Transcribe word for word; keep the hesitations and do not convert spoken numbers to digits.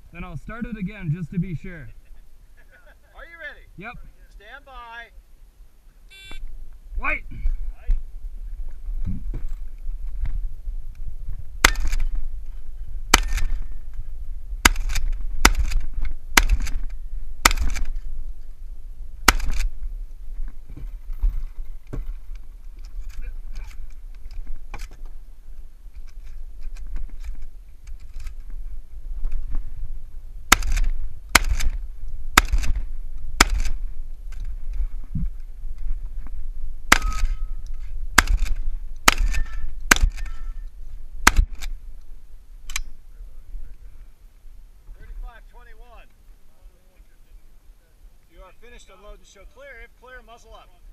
Then I'll start it again just to be sure. Are you ready? Yep. Stand by. White. You are finished. Unload and show clear. If clear, muzzle up.